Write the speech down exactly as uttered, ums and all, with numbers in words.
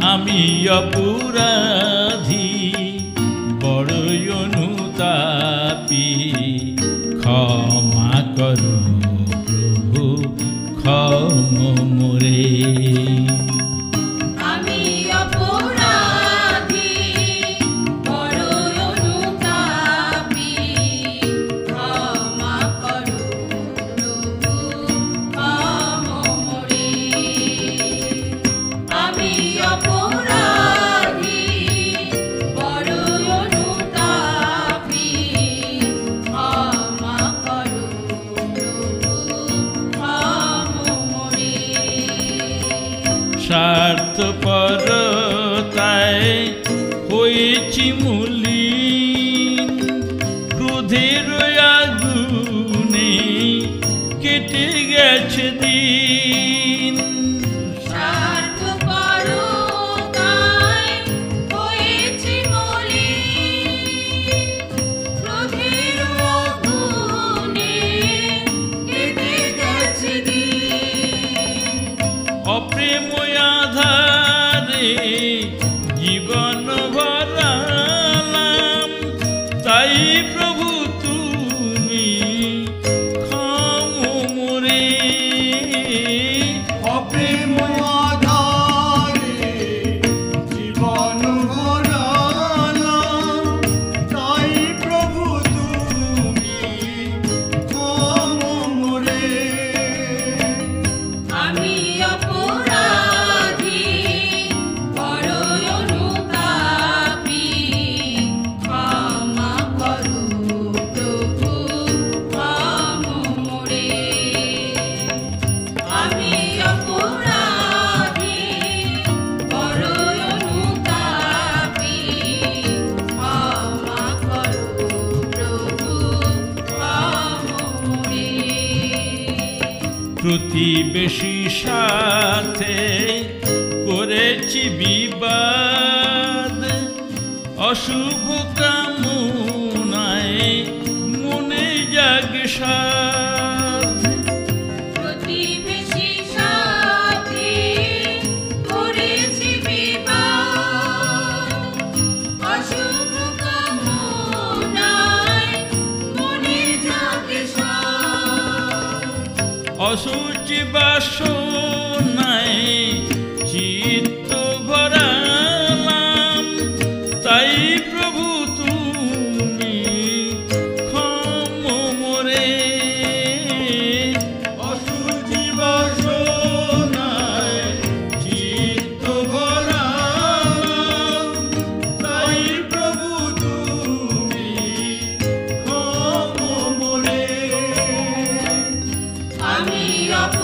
আমি অপরাধী বড়ই অনুতাপী, ক্ষমা করো প্রভু ক্ষম মোরে। আমি অপরাধী বড়ই অনুতাপী, ক্ষমা করো প্রভু ক্ষম মোরে। আমি অপরাধী বড়ই অনুতাপী, ক্ষমা করো প্রভু ক্ষম মোরে। স্বার্থপরতায় হয়েছি মলিন, ক্রোধের আগুনে কেটে গেছে দিন। স্বার্থপরতায় হয়েছি মলিন, ক্রোধের আগুনে কেটে গেছে দিন। অপ্রেম আধারে জীবন ভরালাম, তাই প্রভু তুমি ক্ষম মোরে। অপ্রেম আধারে জীবন ভরালাম, তাই প্রভু তুমি ক্ষম মোরে। আমি অপরাধী বড়ই অনুতাপী, ক্ষমা করো প্রভু ক্ষম মোরে। আমি অপরাধী বড়ই অনুতাপী, ক্ষমা করো প্রভু ক্ষম মোরে। প্রতিবেশী সাথে করেছি বিবাদ, অশুভ কামনায় মনে জাগ সাধ। প্রতিবেশী সাথে করেছি বিবাদ, অশুভ কামনায় মনে জাগে সাধ। অসুচি বাসনায় চিত্ত ভরালাম, তাই প্রভু তুমি ক্ষম মোরে। অসুচি বাসনায় চিত্ত ভরালাম, তাই প্রভু তুমি ক্ষম মোরে। আমি অপরাধী